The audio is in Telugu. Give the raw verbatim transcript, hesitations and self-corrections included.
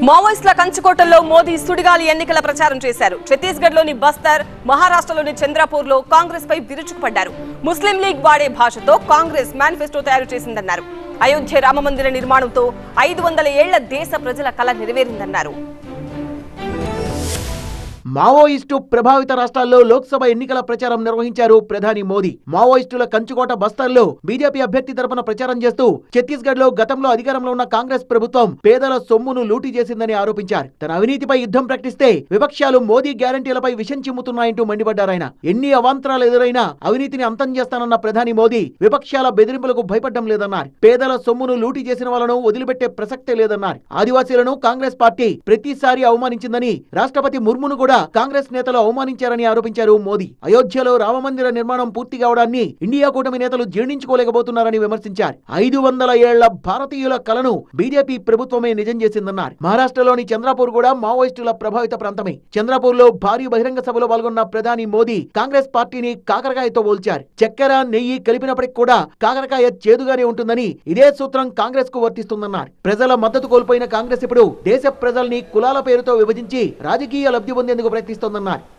మావోయిస్టుల కంచుకోటల్లో మోదీ సుడిగాలి ఎన్నికల ప్రచారం చేశారు. ఛత్తీస్గఢ్ లోని బస్తర్, మహారాష్ట్రలోని చంద్రపూర్ లో కాంగ్రెస్ పై విరుచుకుపడ్డారు. ముస్లిం లీగ్ వాడే భాషతో కాంగ్రెస్ మేనిఫెస్టో తయారు చేసిందన్నారు. అయోధ్య రామమందిర నిర్మాణంతో ఐదు వందల ఏళ్ల దేశ ప్రజల కల నెరవేరిందన్నారు. మావోయిస్టు ప్రభావిత రాష్ట్రాల్లో లోక్సభ ఎన్నికల ప్రచారం నిర్వహించారు ప్రధాని మోదీ. మావోయిస్టుల కంచుకోట బస్తర్లో బీజేపీ అభ్యర్థి తరపున ప్రచారం చేస్తూ ఛత్తీస్గఢ్ లో గతంలో అధికారంలో ఉన్న కాంగ్రెస్ ప్రభుత్వం పేదల సొమ్మును లూటీ చేసిందని ఆరోపించారు. తన అవినీతిపై యుద్ధం ప్రకటిస్తే విపక్షాలు మోదీ గ్యారంటీలపై విషం చిమ్ముతున్నాయంటూ మండిపడ్డారాయన. ఎన్ని అవాంతరాలు ఎదురైనా అవినీతిని అంతం చేస్తానన్న ప్రధాని మోదీ విపక్షాల బెదిరింపులకు భయపడడం లేదన్నారు. పేదల సొమ్మును లూటీ చేసిన వాళ్ళను వదిలిపెట్టే ప్రసక్తే లేదన్నారు. ఆదివాసీలను కాంగ్రెస్ పార్టీ ప్రతిసారి అవమానించిందని, రాష్ట్రపతి ముర్మును కూడా కాంగ్రెస్ నేతలు అవమానించారని ఆరోపించారు మోదీ. అయోధ్యలో రామమందిర నిర్మాణం పూర్తి కావడాన్ని ఇండియా కూటమి నేతలు జీర్ణించుకోలేకపోతున్నారని విమర్శించారు. ఐదు వందల ఏళ్ల భారతీయుల కలను బీజేపీ ప్రభుత్వమే నిజం చేసిందన్నారు. మహారాష్ట్రలోని చంద్రపూర్ కూడా మావోయిస్టుల ప్రభావిత ప్రాంతమే. చంద్రపూర్ లో భారీ బహిరంగ సభలో పాల్గొన్న ప్రధాని మోదీ కాంగ్రెస్ పార్టీని కాకరకాయతో పోల్చారు. చక్కెర, నెయ్యి కలిపినప్పటికీ కూడా కాకరకాయ చేదుగానే ఉంటుందని ఇదే సూత్రం కాంగ్రెస్ కు వర్తిస్తుందన్నారు. ప్రజల మద్దతు కోల్పోయిన కాంగ్రెస్ ఇప్పుడు దేశ ప్రజల్ని కులాల పేరుతో విభజించి రాజకీయ లబ్ధి పొందేందుకు ప్రయత్నిస్తోందన్నారు.